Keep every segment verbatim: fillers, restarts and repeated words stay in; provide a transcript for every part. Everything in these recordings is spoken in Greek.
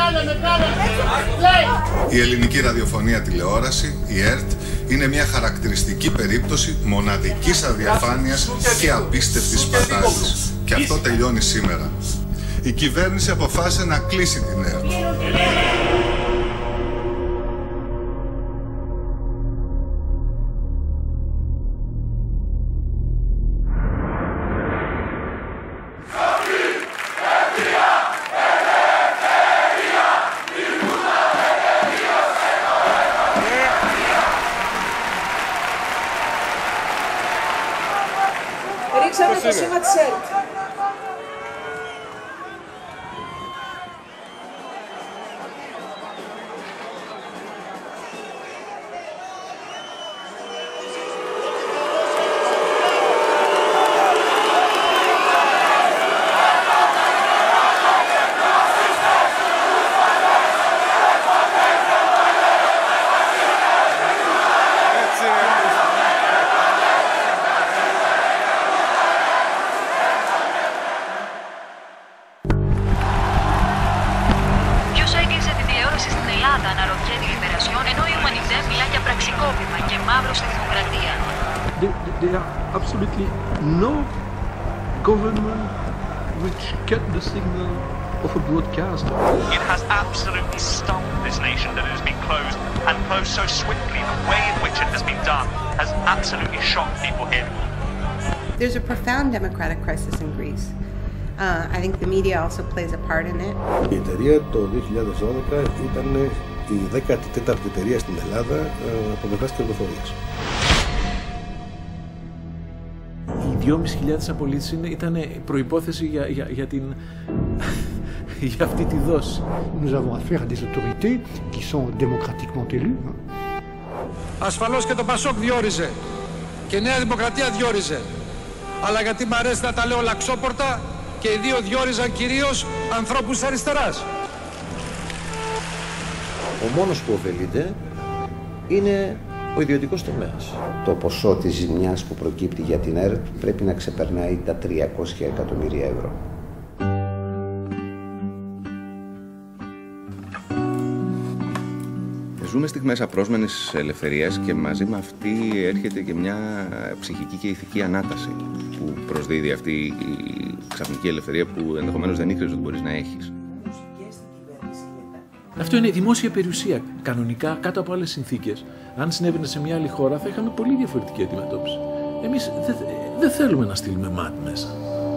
Η ελληνική ραδιοφωνία τηλεόραση, η ΕΡΤ, είναι μια χαρακτηριστική περίπτωση μοναδικής αδιαφάνειας και απίστευτης σπατάλης. Και αυτό τελειώνει σήμερα. Η κυβέρνηση αποφάσισε να κλείσει την ΕΡΤ. Ρίξαμε το σήμα της ΕΡΤ. Στην Ελλάδα αναρωτιέται η Λιμπερασιόν, ενώ η Ουμανιτέ μιλά για πραξικόπημα και μαύρο στη δημοκρατία. There are absolutely no government which cut the signal of a broadcaster. It has absolutely stunned this nation that it has been closed, and closed so swiftly. The way in which it has been done has absolutely shocked people here. There's a profound democratic crisis in Greece. Uh, I think the media also plays a part in it. Η εταιρεία το δύο χιλιάδες δώδεκα ήταν η δέκατη τέταρτη εταιρεία στην Ελλάδα από πλευράς κερδοφορίας. Οι δυόμισι χιλιάδες απολύσεις ήταν προϋπόθεση για, για, για, την, για αυτή τη δόση. Nous avons affaire à des autorités qui sont démocratiquement élues. Ασφαλώς και το Πασόκ διόριζε και η Νέα Δημοκρατία διόριζε. Αλλά γιατί μ' αρέσει να τα λέω λαξόπορτα, και οι δύο διόριζαν κυρίως ανθρώπους αριστεράς. Ο μόνος που ωφελείται είναι ο ιδιωτικός τομέας. Το ποσό της ζημιάς που προκύπτει για την ΕΡΤ πρέπει να ξεπερνάει τα τριακόσια εκατομμύρια ευρώ. Ζούμε στιγμές απρόσμενης ελευθερίας και μαζί με αυτή έρχεται και μια ψυχική και ηθική ανάταση που προσδίδει αυτή η ξαφνική ελευθερία που ενδεχομένως δεν ήξερες ότι μπορείς να έχεις. Αυτό είναι δημόσια περιουσία. Κανονικά, κάτω από άλλες συνθήκες, αν συνέβαινε σε μια άλλη χώρα, θα είχαμε πολύ διαφορετική αντιμετώπιση. Εμείς δεν δε θέλουμε να στείλουμε ΜΑΤ μέσα.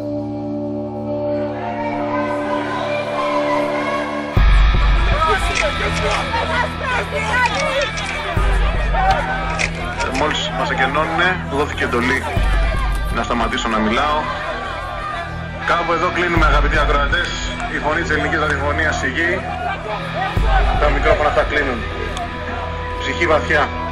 Μόλις μας εκενώνουνε, δόθηκε εντολή να σταματήσω να μιλάω. Κάπου εδώ κλείνουμε, αγαπητοί ακροατές. Η φωνή της ελληνικής ραδιοφωνίας σιγεί. Τα μικρόφωνα αυτά κλείνουν. Ψυχή βαθιά.